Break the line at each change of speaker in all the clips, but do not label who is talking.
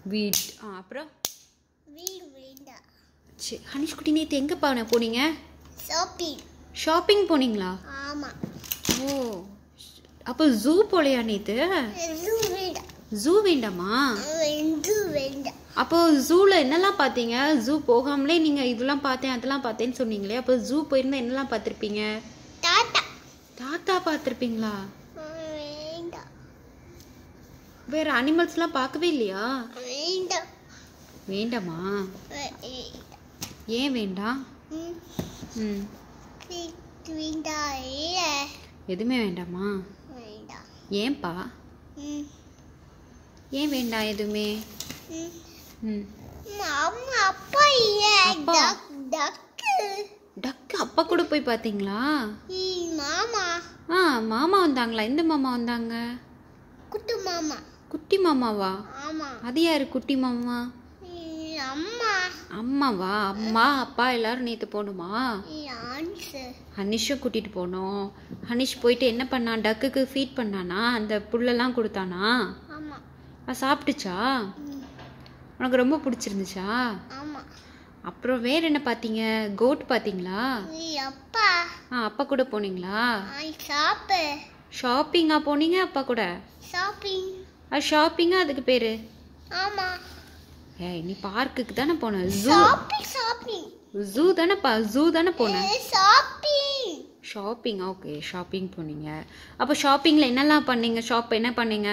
வீட் அப்புறம்
வீடு வேண்டாம்.
சரி ஹனிஷ் குட்டி நேற்று எங்கே போனீங்க?
ஷாப்பிங்.
ஷாப்பிங் போனீங்களா?
ஆமாம்.
ஓ அப்போ ஜூ போலையா நேற்று?
ஜூ வேண்டாம்.
ஜூ வேண்டாமா?
ஜூ வேண்டாம்.
அப்போ ஜூவில் என்னெல்லாம் பார்த்தீங்க? ஜூ போகாமலே நீங்கள் இதெல்லாம் பார்த்தேன் அதெல்லாம் பார்த்தேன்னு சொன்னீங்களே, அப்போ ஜூ போயிருந்தா என்னெல்லாம் பார்த்துருப்பீங்க?
டாட்டா.
தாத்தா பார்த்துருப்பீங்களா?
வேண்டாம்.
வேற அனிமல்ஸ்லாம் பார்க்கவே இல்லையா?
வேண்டாம்.
வேண்டாமா? ஏன் வேண்டாம்? ம்
வேண்டாம்.
எதுவுமே வேண்டாமா?
வேண்டாம்.
ஏன்பா? ஏன் வேண்டாம் எதுவுமே? ம்
அம்மா அப்பா இல்லை.
அப்பா?
டக்கு.
டக்கு அப்பா கூட போய் பார்த்தீங்களா?
மாமா.
மாமா வந்தாங்களா? எந்த மாமா வந்தாங்க?
குட்டி மாமா.
குட்டி மாமாவா?
ஆமா.
அது யாரு குட்டி மாமா?
அம்மா.
அம்மாவா? அம்மா அப்பா எல்லாரும் நேற்று போகணுமா? ஹனிஷும் கூட்டிகிட்டு போனோம். ஹனிஷ் போயிட்டு என்ன பண்ணான்? டக்குக்கு ஃபீட் பண்ணானா? அந்த புல்லெல்லாம் கொடுத்தானா? சாப்பிட்டுச்சா? உனக்கு ரொம்ப பிடிச்சிருந்துச்சா? அப்புறம் வேற என்ன பார்த்தீங்க? கோட் பார்த்தீங்களா?
அப்பா.
அப்பா கூட போனீங்களா?
ஷாப்பிங்.
போனீங்க அப்பா கூட?
ஷாப்பிங்.
ஷாப்பிங்கா அதுக்கு பேரு?
ஆமா.
ஏய் நீ பார்க்குக்கு தானே போன?
ஷாப்பிங்.
ஜூ தானேப்பா? ஜூ தானே போன? ஷாப்பிங். ஓகே ஷாப்பிங் போனீங்க. அப்போ ஷாப்பிங்கில் என்னெல்லாம் பண்ணீங்க? என்ன பண்ணீங்க?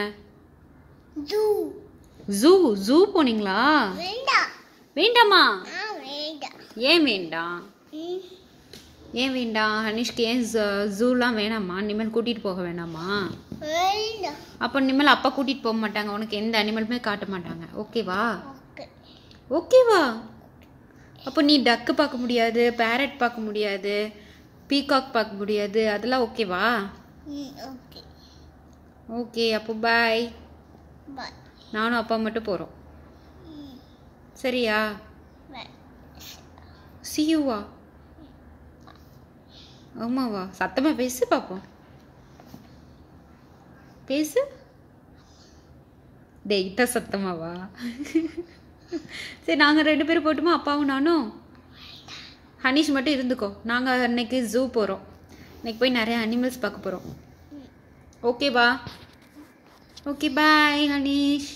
ஜூ போனீங்களா? வேண்டாமா? ஏன் வேண்டாம்? ஏன் வேண்டாம்? ஹனிஷ்க்கு ஏன் ஜூலாம் வேணாமா? இனிமேல் கூட்டிகிட்டு போக வேணாமா? அப்போ இனிமேல் அப்பா கூட்டிகிட்டு போக மாட்டாங்க, உனக்கு எந்த அனிமலுமே காட்ட மாட்டாங்க, ஓகேவா? ஓகேவா? அப்போ நீ டக்கு பார்க்க முடியாது, பேரட் பார்க்க முடியாது, பீகாக் பார்க்க முடியாது, அதெல்லாம் ஓகேவா? ஓகே அப்போ பாய். நானும் அப்பா மட்டும் போகிறோம், சரியா? சியூவா? ஆமாவா? சத்தமாக பேசு பார்ப்போம், பேசு. டெய்ட்டா சத்தமாவா? சரி நாங்கள் 2 பேரும் போட்டுமா? அப்பாவும் நானும்? ஹனிஷ் மட்டும் இருந்துக்கோ. நாங்கள் அன்னைக்கு ஜூ போகிறோம், இன்னைக்கு போய் நிறைய அனிமல்ஸ் பார்க்க போகிறோம், ஓகேவா? Okay bye Hanish.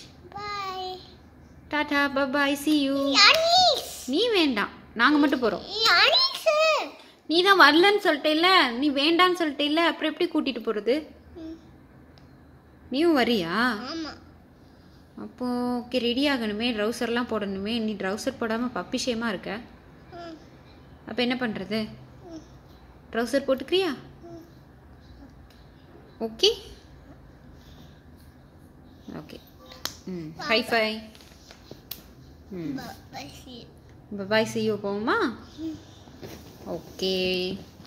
Tata bye see you. நீ வேண்டாம், நாங்கள் மட்டும் போகிறோம். நீ தான் வரலன்னு சொல்லிட்டேல்ல, நீ வேண்டான்னு சொல்லிட்டேல்ல, அப்புறம் எப்படி கூட்டிகிட்டு போகிறது? நீயும் வரியா? அப்போ ஓகே ரெடி ஆகணுமே, ட்ரௌசர்லாம் போடணுமே. நீ ட்ரௌசர் போடாமல் பப்பி ஷேமாக இருக்க, அப்போ என்ன பண்ணுறது? ட்ரௌசர் போட்டுக்கிறியா? Okay okay. High five. Bye see you போவோமா? ஓகே.